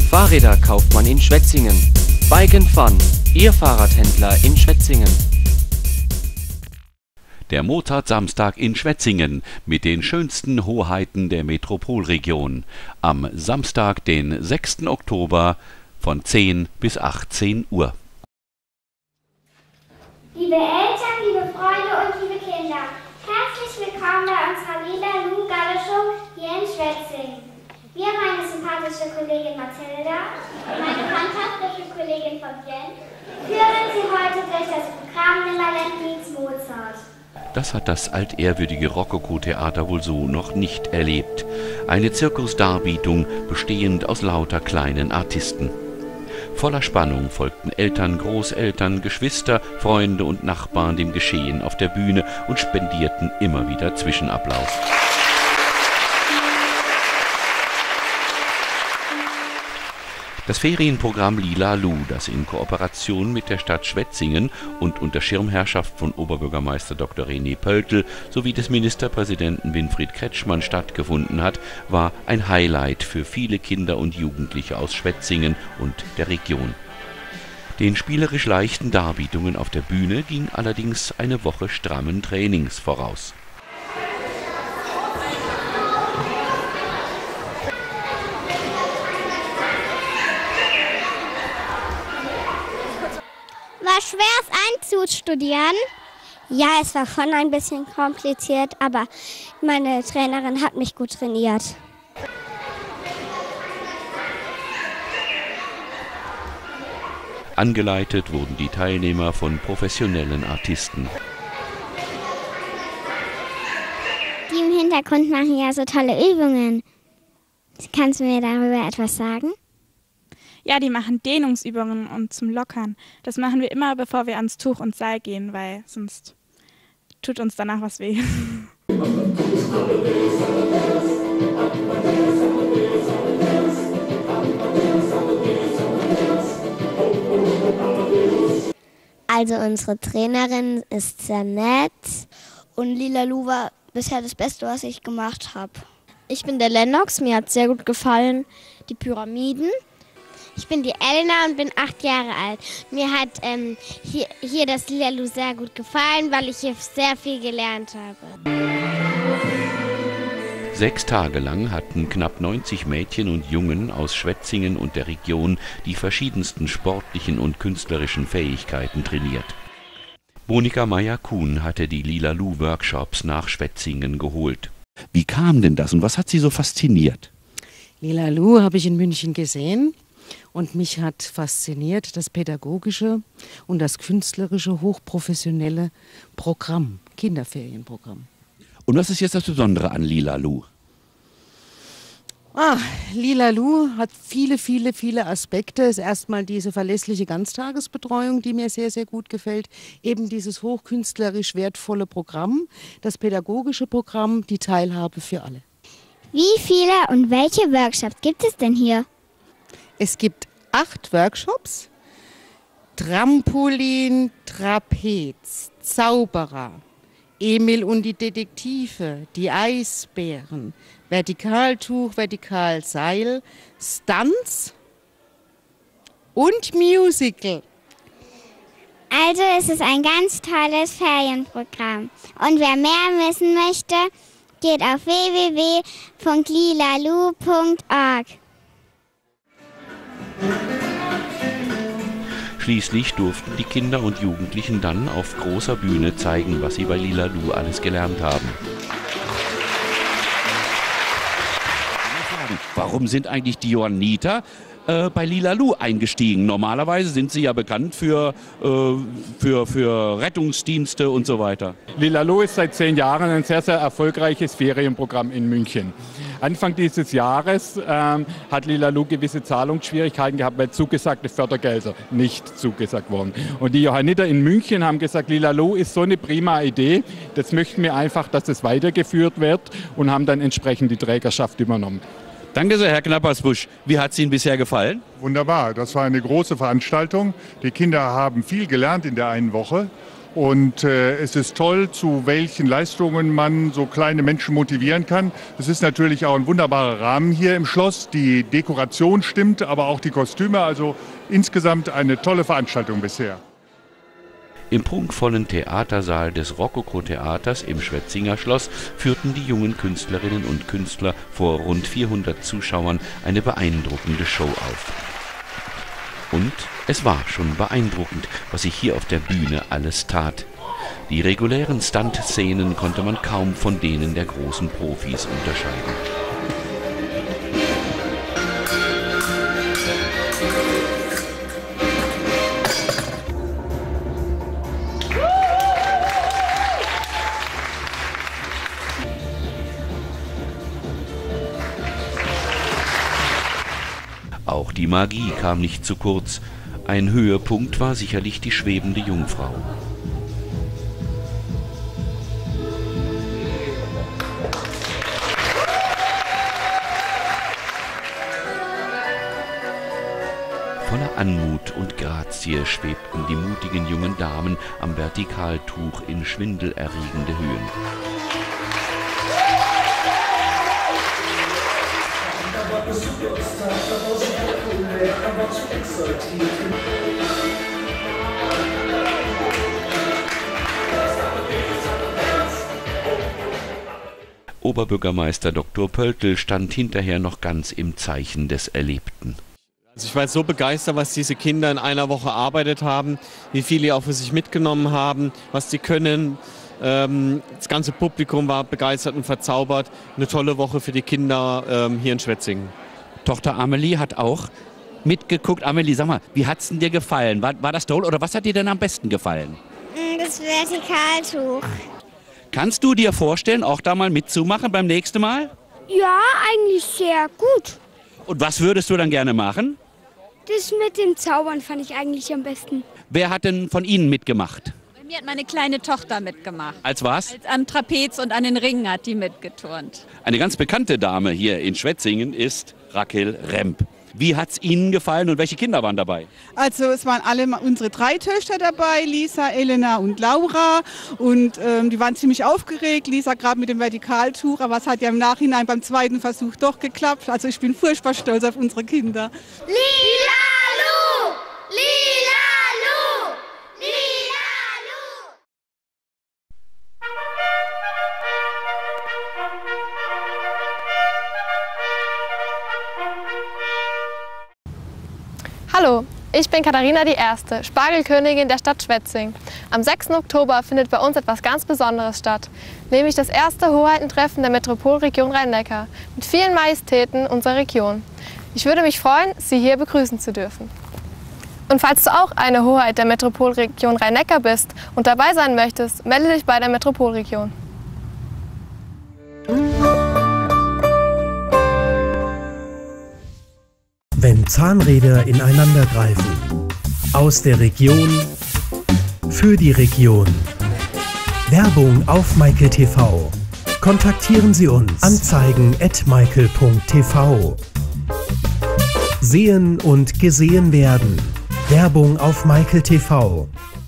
Fahrräder kauft man in Schwetzingen. Bike & Fun, Ihr Fahrradhändler in Schwetzingen. Der Mozart-Samstag in Schwetzingen mit den schönsten Hoheiten der Metropolregion. Am Samstag, den 6. Oktober von 10 bis 18 Uhr. Liebe Eltern, liebe Freunde und liebe Kinder, herzlich willkommen bei unserer Lila-Lu-Gala-Show hier in Schwetzingen. Wir, meine sympathische Kollegin Mathilda und meine fantastische Kollegin Fabienne, führen Sie heute durch das Programm Nimmerland Mozart. Das hat das altehrwürdige Rokoko-Theater wohl so noch nicht erlebt. Eine Zirkusdarbietung bestehend aus lauter kleinen Artisten. Voller Spannung folgten Eltern, Großeltern, Geschwister, Freunde und Nachbarn dem Geschehen auf der Bühne und spendierten immer wieder Zwischenapplaus. Das Ferienprogramm Lila Lu, das in Kooperation mit der Stadt Schwetzingen und unter Schirmherrschaft von Oberbürgermeister Dr. René Pöltl sowie des Ministerpräsidenten Winfried Kretschmann stattgefunden hat, war ein Highlight für viele Kinder und Jugendliche aus Schwetzingen und der Region. Den spielerisch leichten Darbietungen auf der Bühne ging allerdings eine Woche strammen Trainings voraus. War schwer, es einzustudieren? Ja, es war schon ein bisschen kompliziert, aber meine Trainerin hat mich gut trainiert. Angeleitet wurden die Teilnehmer von professionellen Artisten. Die im Hintergrund machen ja so tolle Übungen. Kannst du mir darüber etwas sagen? Ja, die machen Dehnungsübungen und zum Lockern. Das machen wir immer, bevor wir ans Tuch und Seil gehen, weil sonst tut uns danach was weh. Also unsere Trainerin ist sehr nett und Lila Lu war bisher das Beste, was ich gemacht habe. Ich bin der Lennox, mir hat sehr gut gefallen die Pyramiden. Ich bin die Elena und bin 8 Jahre alt. Mir hat hier das Lila Lu sehr gut gefallen, weil ich hier sehr viel gelernt habe. 6 Tage lang hatten knapp 90 Mädchen und Jungen aus Schwetzingen und der Region die verschiedensten sportlichen und künstlerischen Fähigkeiten trainiert. Monika Meyer-Kuhn hatte die Lila Lu Workshops nach Schwetzingen geholt. Wie kam denn das und was hat Sie so fasziniert? Lila Lu habe ich in München gesehen. Und mich hat fasziniert das pädagogische und das künstlerische, hochprofessionelle Programm, Kinderferienprogramm. Und was ist jetzt das Besondere an Lila Lu? Lila Lu hat viele Aspekte. Es ist erstmal diese verlässliche Ganztagesbetreuung, die mir sehr, sehr gut gefällt. Eben dieses hochkünstlerisch wertvolle Programm, das pädagogische Programm, die Teilhabe für alle. Wie viele und welche Workshops gibt es denn hier? Es gibt 8 Workshops, Trampolin, Trapez, Zauberer, Emil und die Detektive, die Eisbären, Vertikaltuch, Vertikalseil, Stunts und Musical. Also es ist ein ganz tolles Ferienprogramm. Und wer mehr wissen möchte, geht auf www.lilalu.org. Schließlich durften die Kinder und Jugendlichen dann auf großer Bühne zeigen, was sie bei Lila Lu alles gelernt haben. Warum sind eigentlich die Johanniter bei Lila Lu eingestiegen? Normalerweise sind sie ja bekannt für Rettungsdienste und so weiter. Lila Lu ist seit 10 Jahren ein sehr, sehr erfolgreiches Ferienprogramm in München. Anfang dieses Jahres hat Lila Lu gewisse Zahlungsschwierigkeiten gehabt, weil zugesagte Fördergelder nicht zugesagt wurden. Und die Johanniter in München haben gesagt, Lila Lu ist so eine prima Idee, das möchten wir einfach, dass es weitergeführt wird und haben dann entsprechend die Trägerschaft übernommen. Danke sehr, Herr Knappersbusch. Wie hat es Ihnen bisher gefallen? Wunderbar, das war eine große Veranstaltung. Die Kinder haben viel gelernt in der einen Woche Und es ist toll, zu welchen Leistungen man so kleine Menschen motivieren kann. Es ist natürlich auch ein wunderbarer Rahmen hier im Schloss. Die Dekoration stimmt, aber auch die Kostüme. Also insgesamt eine tolle Veranstaltung bisher. Im prunkvollen Theatersaal des Rokoko-Theaters im Schwetzinger Schloss führten die jungen Künstlerinnen und Künstler vor rund 400 Zuschauern eine beeindruckende Show auf. Und es war schon beeindruckend, was sich hier auf der Bühne alles tat. Die regulären Stunt-Szenen konnte man kaum von denen der großen Profis unterscheiden. Auch die Magie kam nicht zu kurz. Ein Höhepunkt war sicherlich die schwebende Jungfrau. Voller Anmut und Grazie schwebten die mutigen jungen Damen am Vertikaltuch in schwindelerregende Höhen. Oberbürgermeister Dr. Pöltl stand hinterher noch ganz im Zeichen des Erlebten. Also ich war so begeistert, was diese Kinder in einer Woche erarbeitet haben, wie viel die auch für sich mitgenommen haben, was sie können. Das ganze Publikum war begeistert und verzaubert. Eine tolle Woche für die Kinder hier in Schwetzingen. Tochter Amelie hat auch mitgeguckt. Amelie, sag mal, wie hat es dir gefallen? War das toll oder was hat dir denn am besten gefallen? Das Vertikaltuch. Kannst du dir vorstellen, auch da mal mitzumachen beim nächsten Mal? Ja, eigentlich sehr gut. Und was würdest du dann gerne machen? Das mit dem Zaubern fand ich eigentlich am besten. Wer hat denn von Ihnen mitgemacht? Bei mir hat meine kleine Tochter mitgemacht. Als was? Am Trapez und an den Ringen hat die mitgeturnt. Eine ganz bekannte Dame hier in Schwetzingen ist Raquel Remp. Wie hat es Ihnen gefallen und welche Kinder waren dabei? Also es waren alle unsere 3 Töchter dabei, Lisa, Elena und Laura. Und die waren ziemlich aufgeregt. Lisa gerade mit dem Vertikaltuch, aber es hat ja im Nachhinein beim zweiten Versuch doch geklappt. Also ich bin furchtbar stolz auf unsere Kinder. Lila-Lu! Lila-Lu! Lila-Lu! Hallo, ich bin Katharina die Erste, Spargelkönigin der Stadt Schwetzingen. Am 6. Oktober findet bei uns etwas ganz Besonderes statt, nämlich das erste Hoheitentreffen der Metropolregion Rhein-Neckar mit vielen Majestäten unserer Region. Ich würde mich freuen, Sie hier begrüßen zu dürfen. Und falls du auch eine Hoheit der Metropolregion Rhein-Neckar bist und dabei sein möchtest, melde dich bei der Metropolregion. Wenn Zahnräder ineinander greifen. Aus der Region für die Region. Werbung auf Michael TV. Kontaktieren Sie uns. Anzeigen@michael.tv. Sehen und gesehen werden. Werbung auf Michael TV.